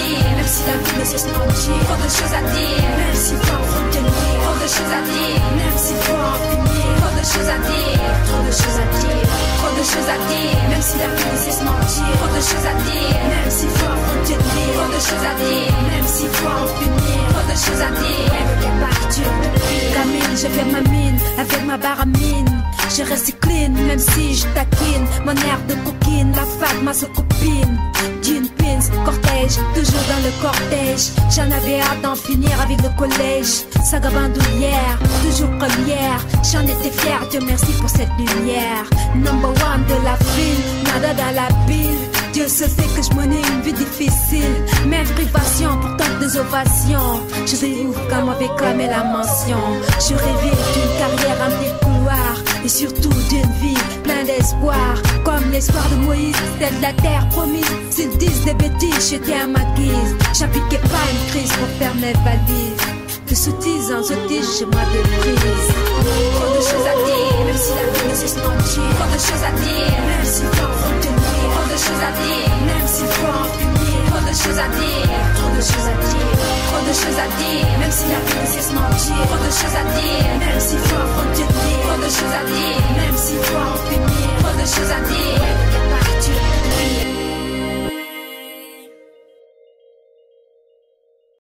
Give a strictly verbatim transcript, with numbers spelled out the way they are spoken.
dire, même si la vie ne cesse de mentir. Trop de choses à dire, même s'il faut en retenir. Trop de choses à dire, même s'il faut en finir. Trop de choses à dire, trop de choses à dire. Trop de choses à dire, même si la vie ne cesse de mentir. Trop de choses à dire, même s'il faut en retenir. Trop de choses à dire, même s'il faut en finir. Trop de choses à dire, elle pas que Dieu me prie. Camine, je fais ma mine, avec ma baramine. Je reste clean, même si je taquine. Mon air de coquine, la fac, ma seule copine. Jean pins, cortège, toujours dans le cortège. J'en avais hâte d'en finir avec le collège. Saga bandoulière, toujours première. J'en étais fière, Dieu merci pour cette lumière. Number one de la ville, nada dans la bille. Dieu se sait que je menais une vie difficile. Même privation, pourtant des ovations. Je déouvre comme avait clamé la mention. Je rêvais d'une carrière remplie de couloirs. Et surtout d'une vie pleine d'espoir. Comme l'espoir de Moïse, celle de la terre promise. S'ils disent des bêtises, j'étais à ma guise. J'appliquais pas une crise pour faire mes valises. De sottise en sottise, j'ai moi de prise. Trop de choses à dire, même si la vie ne cesse de mentir. Trop de choses à dire, même s'il faut en retenir. Trop de choses à dire, même s'il faut en finir. Trop de choses à dire, trop de choses à dire. Trop de choses à dire, même si la vie ne cesse de mentir. Trop de choses à dire,